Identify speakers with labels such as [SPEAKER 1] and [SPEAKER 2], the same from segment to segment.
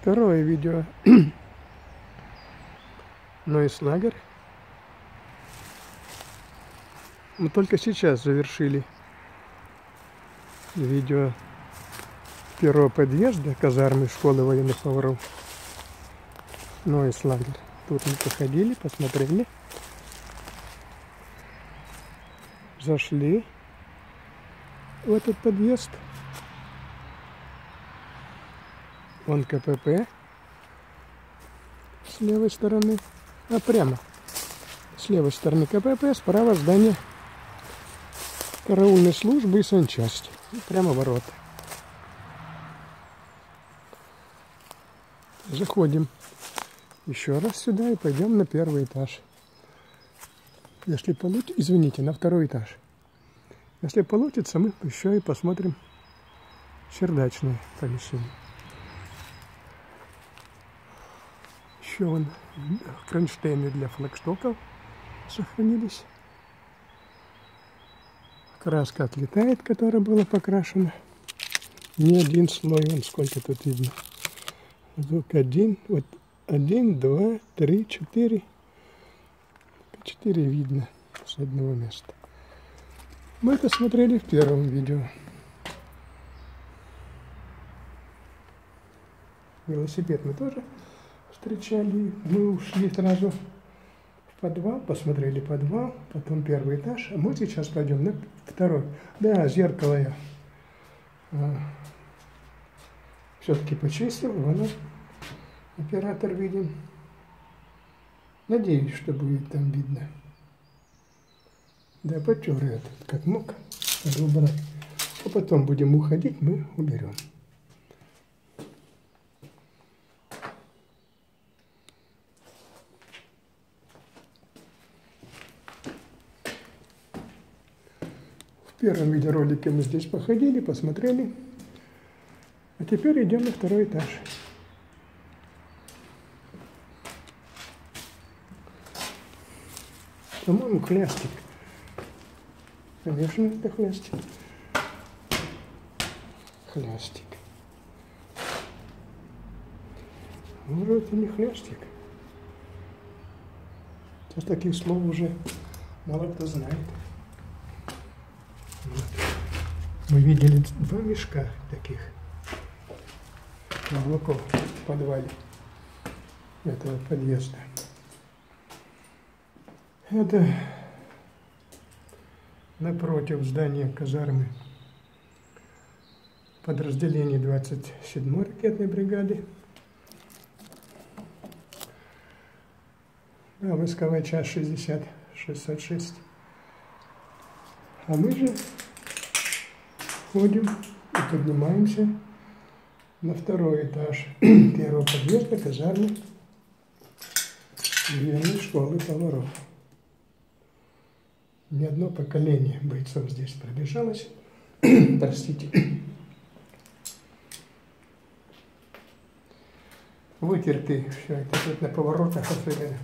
[SPEAKER 1] Второе видео. Нойс лагерь. Мы только сейчас завершили видео первого подъезда казармы школы военных поваров. Нойс лагерь. Тут мы походили, посмотрели. Зашли в этот подъезд. Вон КПП с левой стороны, а прямо с левой стороны КПП, справа здание караульной службы и санчасти. И прямо ворота. Заходим еще раз сюда и пойдем на первый этаж. Если получится, извините, на второй этаж. Если получится, мы еще и посмотрим чердачное помещение. Еще вон кронштейны для флагштоков сохранились. Краска отлетает, которая была покрашена. Не один слой, вон сколько тут видно. Только один, вот 1, 2, 3, 4. 4 видно с одного места. Мы это смотрели в первом видео. Велосипед мы тоже встречали. Мы ушли сразу в подвал, посмотрели подвал, потом первый этаж. А мы сейчас пойдем на второй. Да, зеркало я все-таки почистил. Вон оператор видим. Надеюсь, что будет там видно. Да, потер я тут как мог. Надо убрать. А потом будем уходить, мы уберем. В первом видеоролике мы здесь походили, посмотрели. А теперь идем на второй этаж. По-моему, хлястик. Конечно, это хлястик. Хлястик. Может, это не хлястик. Сейчас таких слов уже мало кто знает. Вот. Мы видели 2 мешка таких глубоко в подвале этого подъезда. Это напротив здания казармы подразделения 27-й ракетной бригады. Да, войсковая часть 60-66. А мы же ходим и поднимаемся на второй этаж первого подъезда казармы военной школы поваров. Ни одно поколение бойцов здесь пробежалось. Простите. Вытерты все это тут на поворотах особенно.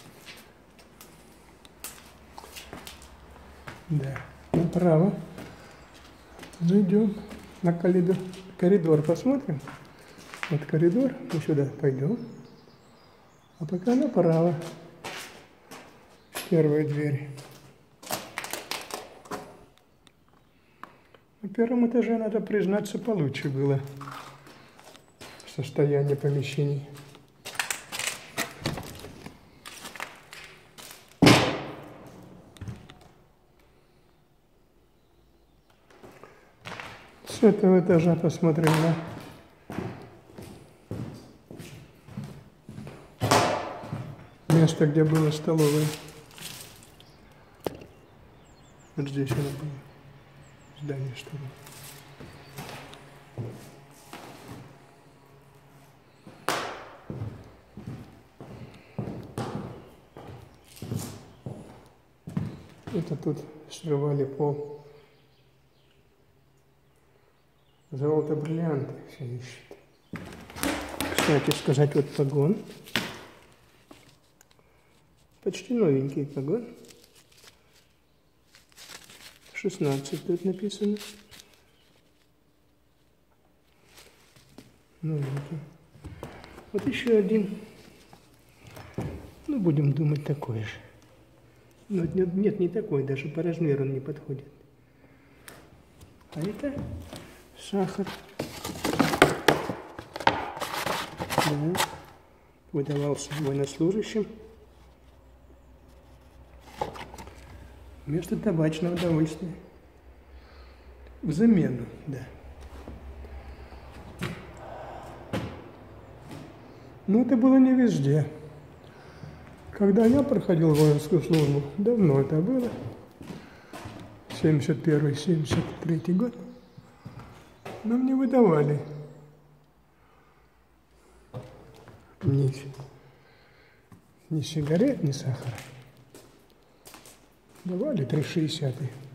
[SPEAKER 1] Да, направо. Зайдем на коридор, посмотрим. Вот коридор, мы сюда пойдем. А пока направо. Первая дверь. На первом этаже, надо признаться, получше было состояние помещений. С этого этажа посмотрим на место, где была столовая. Вот здесь она была. Здание, что ли. Это тут срывали пол. Золото-бриллианты все ищут. Кстати сказать, вот погон. Почти новенький погон. 16 тут написано. Новенький. Вот еще один. Ну, будем думать, такой же. Но нет, не такой, даже по размеру он не подходит. А это сахар. Да. Выдавался военнослужащим вместо табачного удовольствия. В замену, да. Но это было не везде. Когда я проходил воинскую службу, давно это было, 71-73 год, нам не выдавали ни сигарет, ни сахара. Давали 3,60.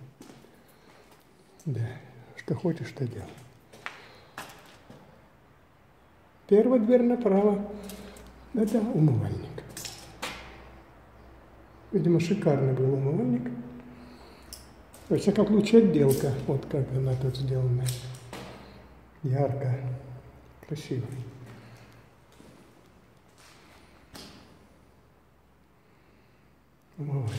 [SPEAKER 1] Да, что хочешь, что делай. Первая дверь направо – это умывальник. Видимо, шикарный был умывальник. Во всяком случае, отделка. Вот как она тут сделана. Ярко, красиво. Умывальник.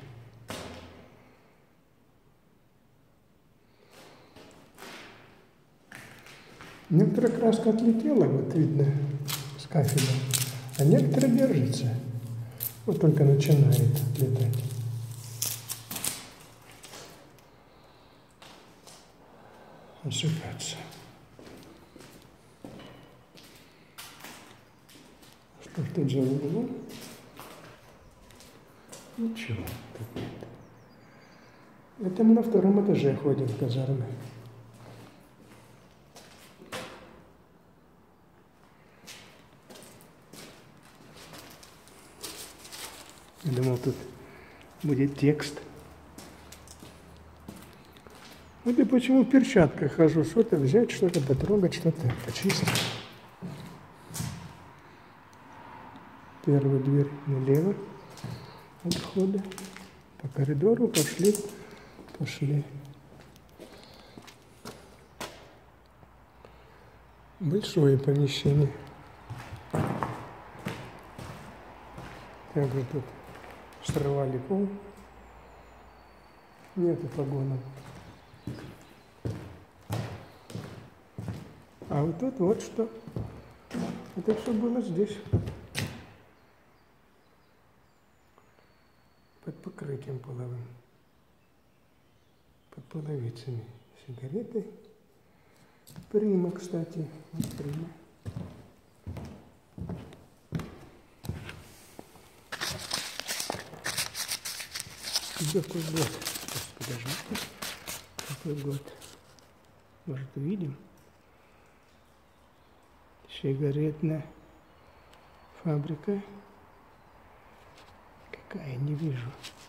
[SPEAKER 1] Некоторая краска отлетела, вот видно, с кафеля, а некоторая держится. Вот только начинает отлетать. Осыпаться. Что ж тут за углом? Ничего тут нет. Это мы на втором этаже ходим в казарме. Я думал, тут будет текст. Вот и почему в перчатках хожу. Что-то взять, что-то потрогать, что-то почистить. Первая дверь налево от входа. По коридору пошли. Большое помещение. Также тут срывали пол. Нету погонов. А вот тут вот что. Это все было здесь. Под покрытием половым. Под половицами. Сигареты. Прима, кстати. Вот прима. Какой год? Сейчас, подождите. Какой год? Может, увидим? Сигаретная фабрика. Какая? Не вижу.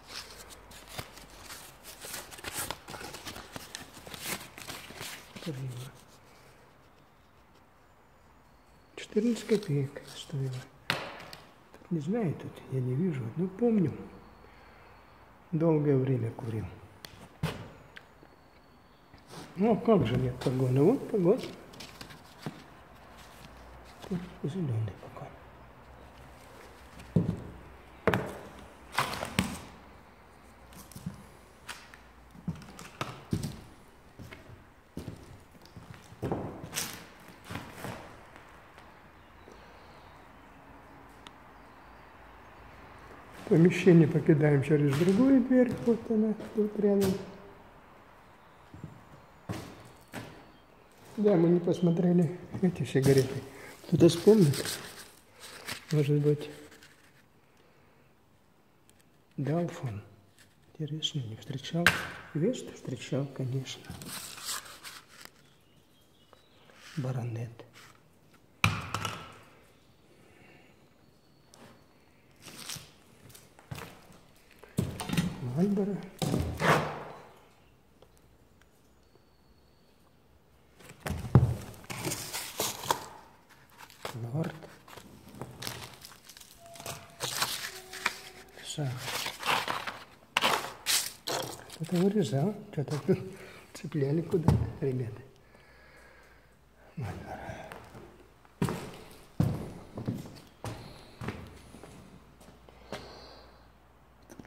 [SPEAKER 1] Прима. 14 копеек стоила. Тут не знаю, тут я не вижу. Ну, помню. Долгое время курил. Ну, а как же нет погона? Вот погон. Тут зеленый погон. Помещение покидаем через другую дверь. Вот она, тут рядом. Да, мы не посмотрели эти сигареты. Кто-то вспомнит? Может быть, Далфон. Интересно, не встречал. Вест встречал, конечно. Баронет. Мальборо. Лорд. Сахар. Кто-то вырезал, что-то тут цепляли куда-то, ребята. Мальборо.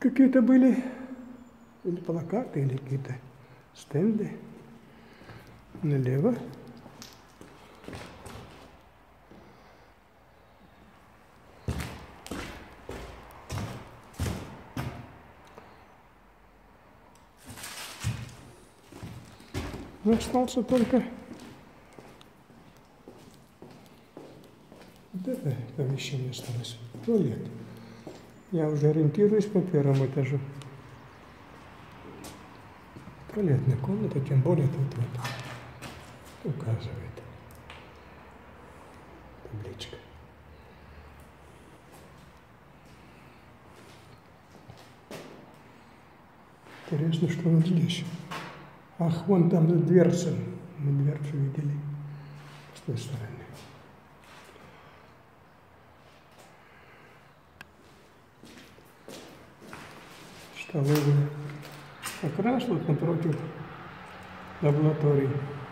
[SPEAKER 1] какие-то были или плакаты, или какие-то стенды. Налево. Но остался только вот это помещение осталось. Туалет. Я уже ориентируюсь по первому этажу. Туалетная комната, тем более тут вот указывает табличка. Интересно, что вот здесь. Ах, вон там дверца. Мы дверцу видели с той стороны. Столовая. Как раз вот напротив лаборатории.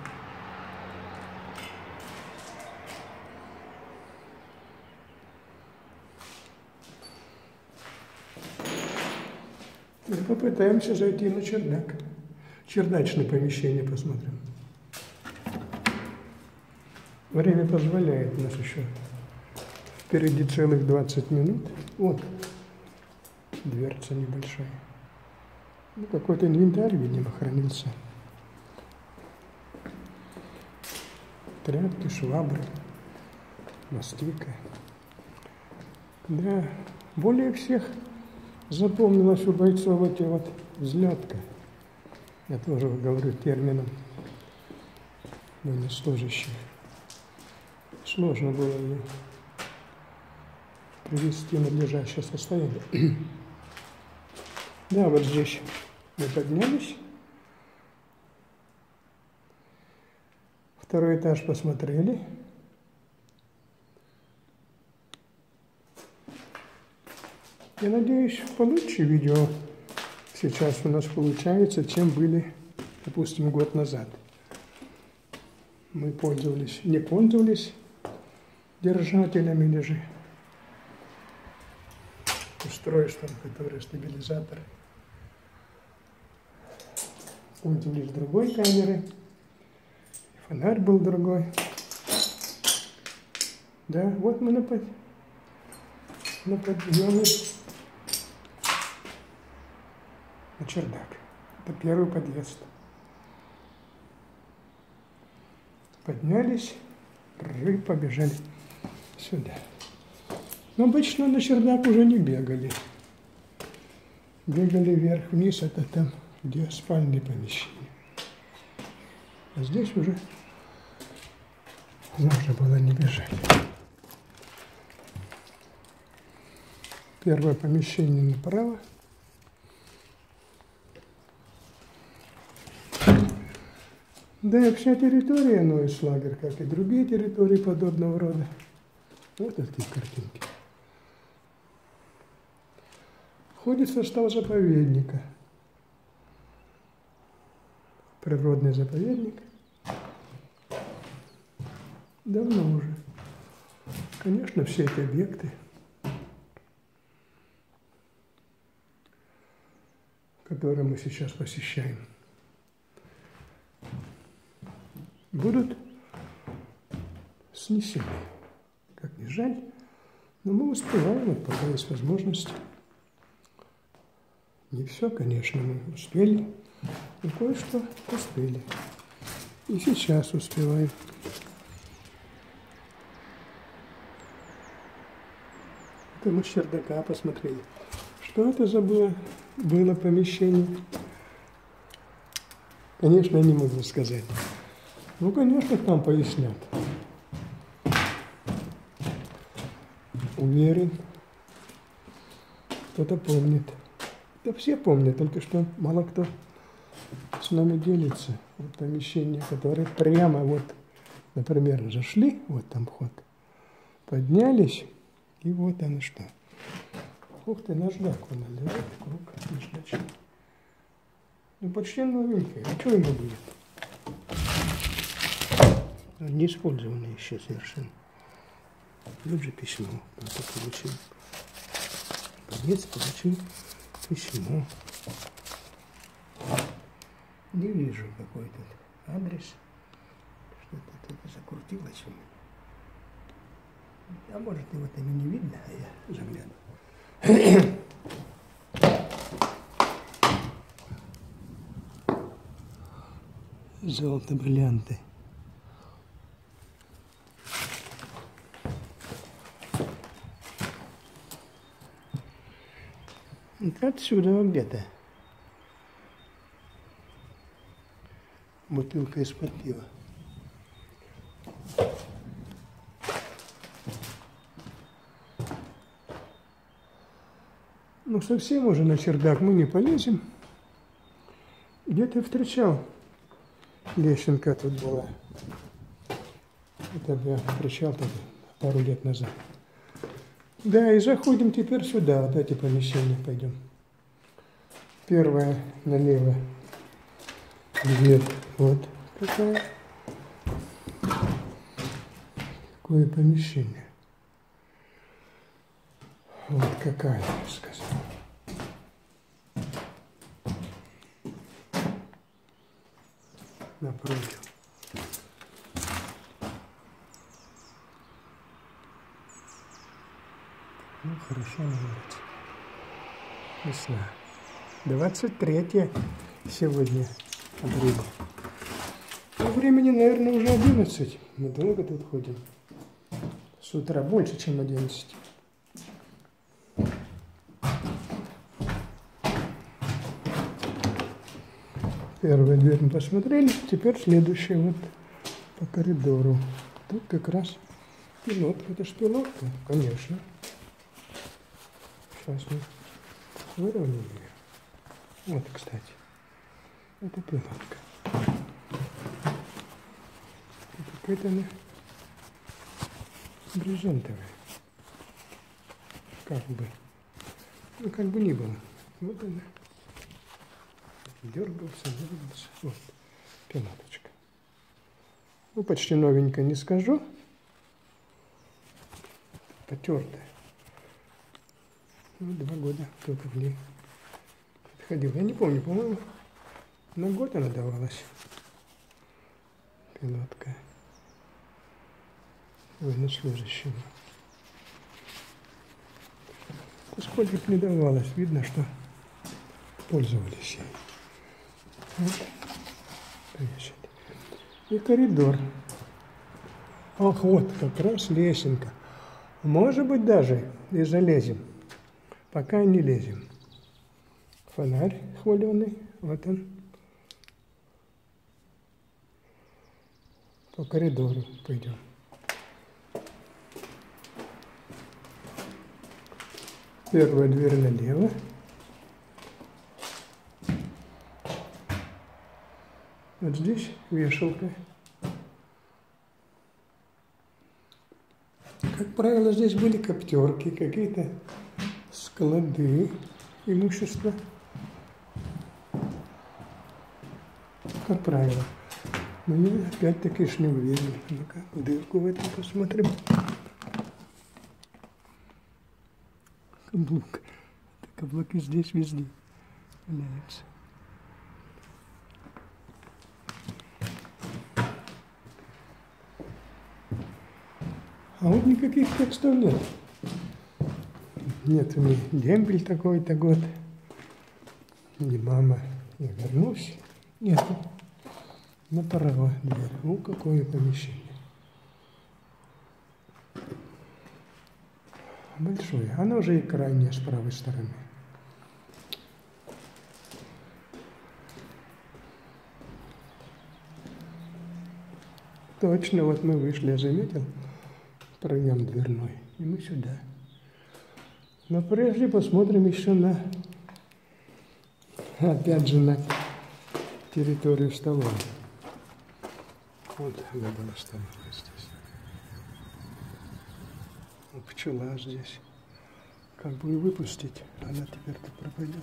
[SPEAKER 1] И попытаемся зайти на чердак. Чердачное помещение посмотрим. Время позволяет, у нас еще впереди целых 20 минут. Вот дверца небольшая. Ну, какой-то инвентарь, видимо, хранился. Тряпки, швабры, мастика. Да, более всех запомнилась у бойцов эти вот взлетка. Я тоже говорю термином военнослужащих. Сложно было ее привести в надлежащее состояние. Да, вот здесь мы поднялись. Второй этаж посмотрели. Я надеюсь, получше видео сейчас у нас получается, чем были, допустим, год назад. Мы не пользовались держателями или же устройством, которое стабилизатор. Пользовались другой камерой. Фонарь был другой. Да, вот мы на подъеме на чердак. Это первый подъезд. Поднялись, побежали сюда. Но обычно на чердак уже не бегали. Бегали вверх-вниз, это там, где спальные помещения. А здесь уже можно было не бежать. Первое помещение направо. Да, и вся территория Нойс-лагерь, как и другие территории подобного рода. Вот такие картинки. Входит в состав заповедника. Природный заповедник. Давно уже. Конечно, все эти объекты, которые мы сейчас посещаем, будут снесены. Как ни жаль, но мы успеваем, пока есть возможность. Не все, конечно, мы успели, но кое-что успели. И сейчас успеваем. Это мы с чердака посмотрели. Что это за было помещение? Конечно, я не могу сказать. Ну, конечно, там пояснят. Уверен, кто-то помнит. Да все помнят, только что мало кто с нами делится. Вот помещение, которое прямо вот, например, зашли, вот там вход, поднялись, и вот оно что. Ух ты, наждак, он лежит, круг наждачный. Ну, почти новенький, а что ему будет? Не использованный еще совершенно. Вот же письмо. Это получил. Конец получил. Письмо. Не вижу, какой тут адрес. Что-то тут закрутилось у меня. А может, его там и не видно, а я загляну. Золото, бриллианты. Это отсюда где-то. Бутылка из-под пива. Ну, совсем уже на чердак мы не полезем. Где-то встречал. Лесенка тут была. Это я встречал тогда, пару лет назад. Да, и заходим теперь сюда, вот эти помещения пойдем. Первая налево дверь. Вот какая. Какое помещение. Вот какая, я сказал. Напротив. Ну, хорошо нравится. Весна. 23 сегодня апреля. По времени, наверное, уже 11. Мы долго тут ходим. С утра больше, чем 11. Первую дверь мы посмотрели, теперь следующая вот по коридору. Тут как раз пилотка. Это ж пилотка, конечно. Сейчас мы выровняем ее. Вот, кстати, это пилотка. Какая-то она брезентовая. Как бы. Ну, как бы ни было. Вот она. Дергался. Вот, пилоточка. Ну, почти новенькая, не скажу. Потертая. Ну, 2 года кто-то в ней ходил. Я не помню, по-моему, на год она давалась. Пилотка. Военнослужащему. Сколько не давалось, видно, что пользовались ей. Вот. И коридор. Ах, вот как раз лесенка. Может быть, даже и залезем. Пока не лезем. Фонарь хваленый. Вот он. По коридору пойдем. Первая дверь налево. Вот здесь вешалка. Как правило, здесь были коптерки, какие-то склады имущества. Как правило. Но я опять-таки ж не уверен. Ну-ка, дырку в этом посмотрим. Каблук. Каблуки здесь везде валяются. А вот никаких текстов нет. Нет ни дембель такой-то год, ни мама, я вернусь. Нет. Направо дверь. Ну, какое помещение. Большое. Оно уже и крайнее с правой стороны. Точно, вот мы вышли, я заметил, проем дверной, и мы сюда. Но прежде посмотрим еще на, опять же, на территорию столовой. Вот она была столовая здесь. Пчела здесь. Как бы и выпустить, она теперь-то пропадет.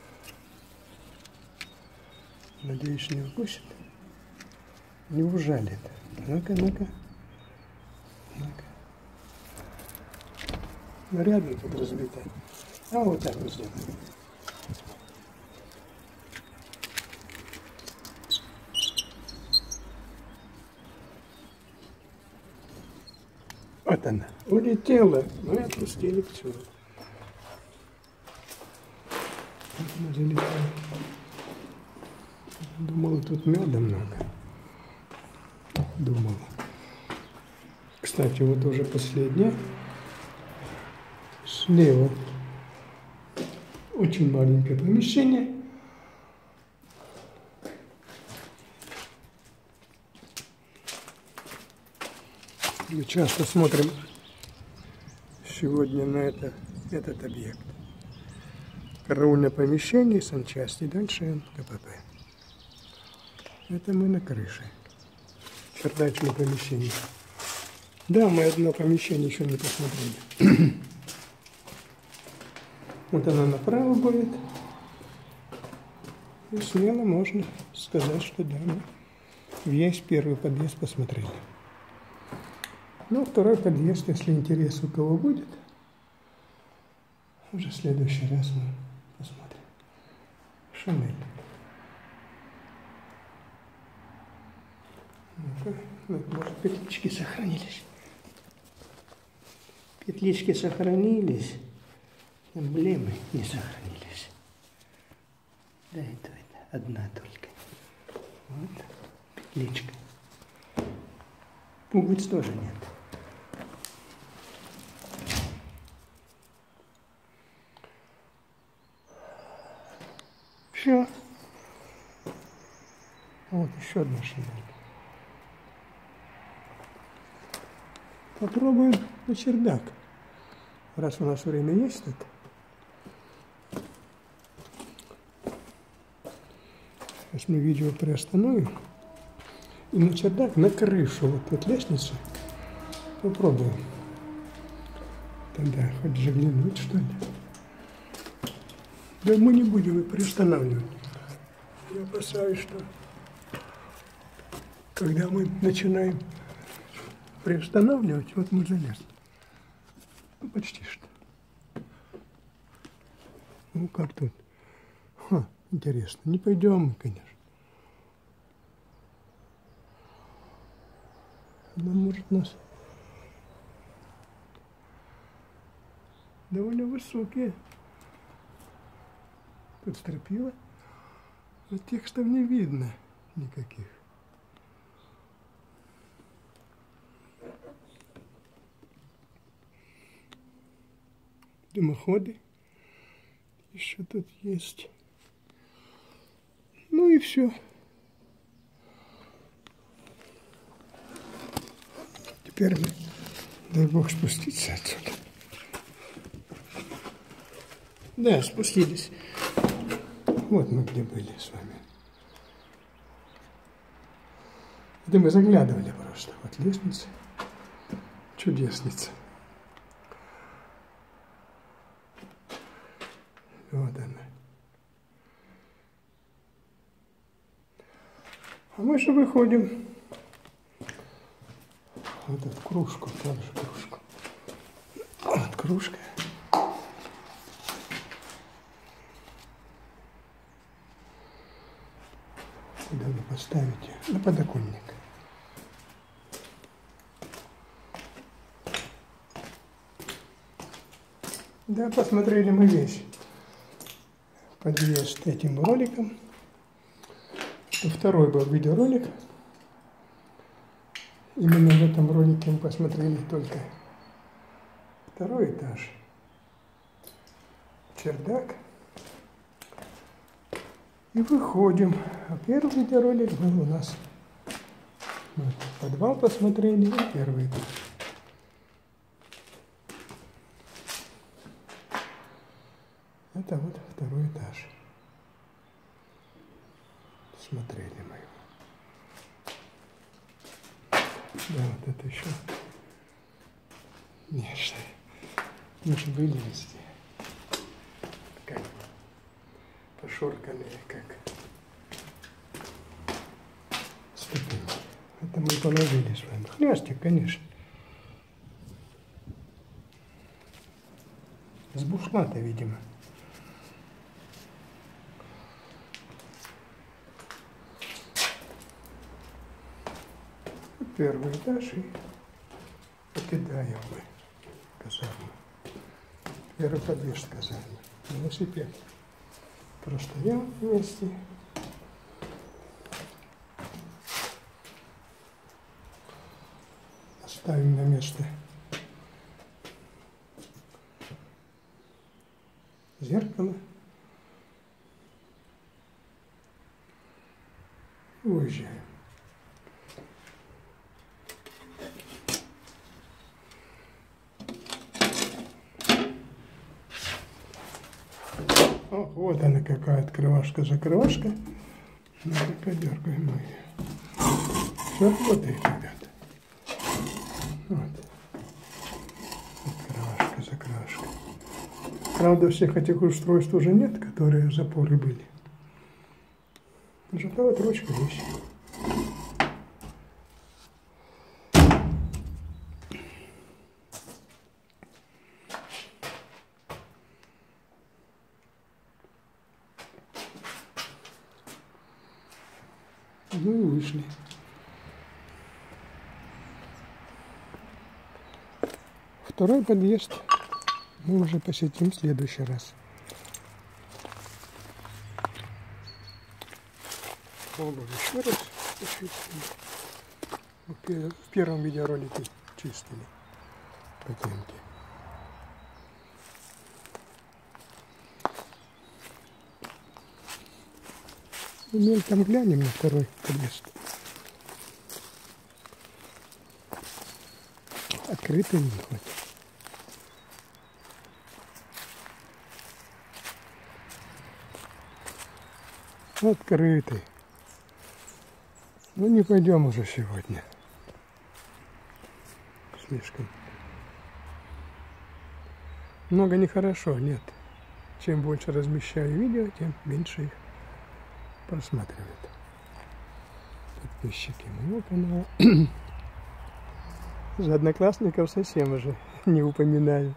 [SPEAKER 1] Надеюсь, не укусит, не ужалит. Ну-ка, ну-ка. Ну-ка. Рядом тут разбито. А вот так вот сделаем. Вот она. Улетела. Мы отпустили пчелу. Вот она залетела. Думал, тут меда много. Думал. Кстати, вот уже последняя. Слева очень маленькое помещение. Мы часто смотрим сегодня на этот объект. Караульное помещение, санчасти, дальше КПП. Это мы на крыше. Чердачное помещение. Да, мы одно помещение еще не посмотрели. Вот она направо будет. И смело можно сказать, что да, мы весь первый подъезд посмотрели. Ну, второй подъезд, если интерес у кого будет, уже в следующий раз мы посмотрим. Шанель. Ну-ка, может, петлички сохранились. Петлички сохранились, эмблемы не сохранились. Да, это одна только. Вот, петличка. Пуговиц тоже нет. Все. Вот еще одна Шанель. Попробуем на чердак. Раз у нас время есть тут. Сейчас мы видео приостановим. И на чердак, на крышу, вот лестница. Попробуем. Тогда хоть заглянуть, что ли. Да мы не будем их приостанавливать. Я опасаюсь, что когда мы начинаем приостанавливать, вот мы залезли. Ну, почти что. Ну, как тут? Ха, интересно. Не пойдем мы, конечно. Но, может, нас довольно высокие. Тут стропила. Но текстов не видно никаких. Дымоходы еще тут есть. Ну и все. Теперь мы, дай бог, спуститься отсюда. Да, спустились. Вот мы где были с вами. Это мы заглядывали просто. Вот лестница. Чудесница. Вот она. А мы же выходим. Вот эту кружку, там же кружку. Вот кружка. Куда вы поставите? На подоконник. Да, посмотрели мы весь подъезд этим роликом. Второй был видеоролик. Именно в этом ролике мы посмотрели только второй этаж. Чердак. И выходим. А первый видеоролик был у нас. Вот, подвал посмотрели и первый этаж. Это вот второй этаж. Смотрели мы его. Да, вот это еще. Нежно. Мы же были везде. Как пошорканные, как ступеньки. Это мы положили с вами. Хлястик, конечно. С бушлата, видимо. Первый этаж, и вот покидаем мы казарму. Первый подъезд казармы. Велосипед простоял вместе. Ставим на место зеркало. И уезжаем. О, вот она какая открывашка-закрывашка. Ну-ка, подергаем мы ее. Все работает, ребята. Вот. Открывашка-закрывашка. Правда, всех этих устройств уже нет, которые запоры были. Зато вот ручка есть. Ну и вышли. Второй подъезд мы уже посетим в следующий раз. Обувь еще раз почистили. В первом видеоролике чистили ботинки. Мельком глянем на второй подъезд. Открытый не хоть. Открытый. Ну не пойдем уже сегодня. Слишком. Много нехорошо, нет. Чем больше размещаю видео, тем меньше их просматривают подписчики моего канала. За одноклассников совсем уже не упоминаю.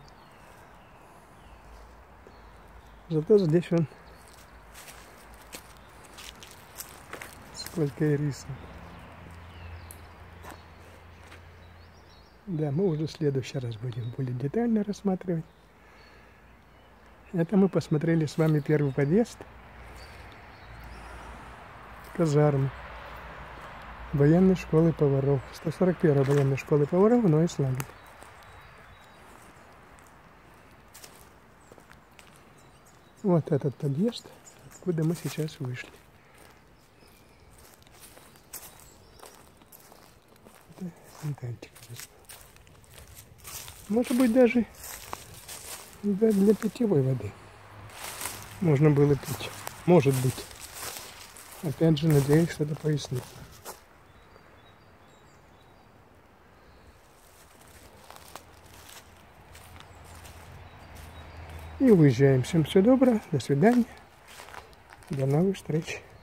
[SPEAKER 1] Зато здесь он сколько ирисов. Да, мы уже в следующий раз будем более детально рассматривать. Это мы посмотрели с вами первый подъезд казармы военной школы поваров. 141-й военной школы поваров в Нойс-лагерь. Вот этот подъезд, откуда мы сейчас вышли. Это фонтанчик. Может быть, даже для питьевой воды можно было пить. Может быть. Опять же, надеюсь, что это пояснит. И уезжаем. Всем всего доброго. До свидания. До новых встреч.